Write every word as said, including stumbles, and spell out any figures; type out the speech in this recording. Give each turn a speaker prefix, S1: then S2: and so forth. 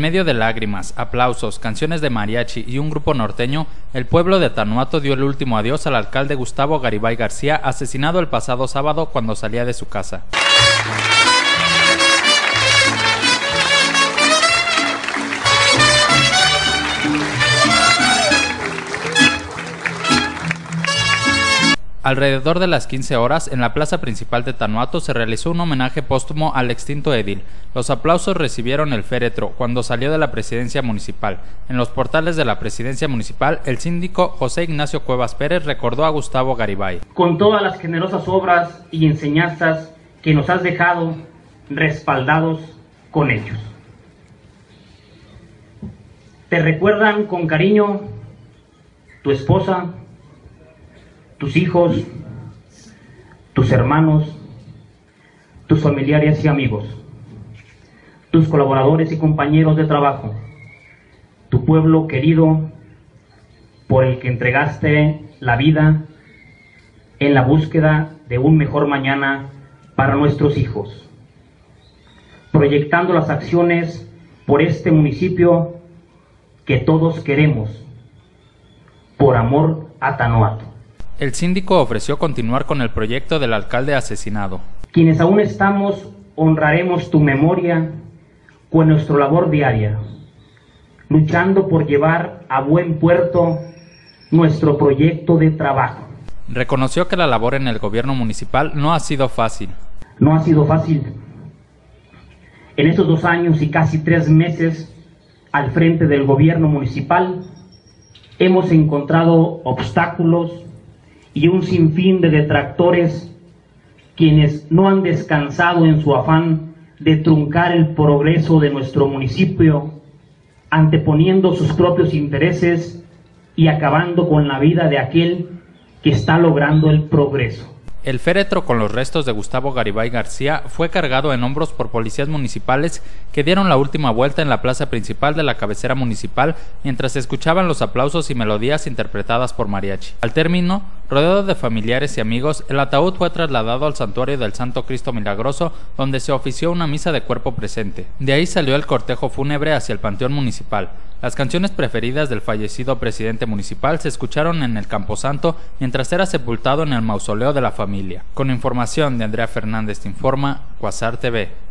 S1: medio de lágrimas, aplausos, canciones de mariachi y un grupo norteño, el pueblo de Atanuato dio el último adiós al alcalde Gustavo Garibay García, asesinado el pasado sábado cuando salía de su casa. Alrededor de las quince horas, en la plaza principal de Atanuato se realizó un homenaje póstumo al extinto edil. Los aplausos recibieron el féretro cuando salió de la presidencia municipal. En los portales de la presidencia municipal, el síndico José Ignacio Cuevas Pérez recordó a Gustavo Garibay.
S2: Con todas las generosas obras y enseñanzas que nos has dejado, respaldados con ellos. Te recuerdan con cariño tu esposa, tus hijos, tus hermanos, tus familiares y amigos, tus colaboradores y compañeros de trabajo, tu pueblo querido por el que entregaste la vida en la búsqueda de un mejor mañana para nuestros hijos, proyectando las acciones por este municipio que todos queremos, por amor a Atanuato.
S1: El síndico ofreció continuar con el proyecto del alcalde asesinado.
S2: Quienes aún estamos, honraremos tu memoria con nuestra labor diaria, luchando por llevar a buen puerto nuestro proyecto de trabajo.
S1: Reconoció que la labor en el gobierno municipal no ha sido fácil.
S2: No ha sido fácil. En estos dos años y casi tres meses al frente del gobierno municipal, hemos encontrado obstáculos y un sinfín de detractores quienes no han descansado en su afán de truncar el progreso de nuestro municipio, anteponiendo sus propios intereses y acabando con la vida de aquel que está logrando el progreso.
S1: El féretro con los restos de Gustavo Garibay García fue cargado en hombros por policías municipales que dieron la última vuelta en la plaza principal de la cabecera municipal mientras se escuchaban los aplausos y melodías interpretadas por mariachi. Al término, rodeado de familiares y amigos, el ataúd fue trasladado al santuario del Santo Cristo Milagroso, donde se ofició una misa de cuerpo presente. De ahí salió el cortejo fúnebre hacia el panteón municipal. Las canciones preferidas del fallecido presidente municipal se escucharon en el camposanto mientras era sepultado en el mausoleo de la familia. Con información de Andrea Fernández te informa Quasar T V.